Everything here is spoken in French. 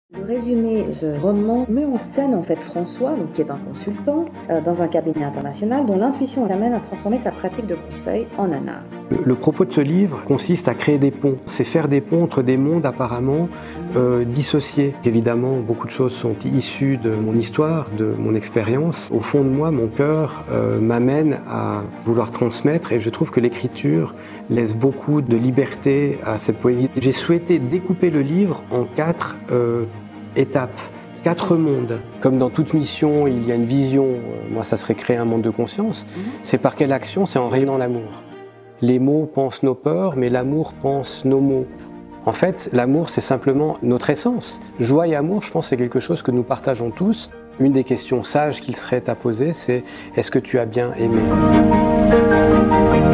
Le résumé de ce roman met en scène en fait François, donc, qui est un consultant dans un cabinet international dont l'intuition l'amène à transformer sa pratique de conseil en un art. Le propos de ce livre consiste à créer des ponts. C'est faire des ponts entre des mondes apparemment dissociés. Évidemment, beaucoup de choses sont issues de mon histoire, de mon expérience. Au fond de moi, mon cœur m'amène à vouloir transmettre et je trouve que l'écriture laisse beaucoup de liberté à cette poésie. J'ai souhaité découper le livre en 4 étapes. 4 mondes. Comme dans toute mission, il y a une vision, moi ça serait créer un monde de conscience. C'est par quelle action? C'est en rayonnant l'amour. Les mots pensent nos peurs, mais l'amour pense nos mots. En fait, l'amour c'est simplement notre essence. Joie et amour, je pense c'est quelque chose que nous partageons tous. Une des questions sages qu'il serait à poser, c'est est-ce que tu as bien aimé ?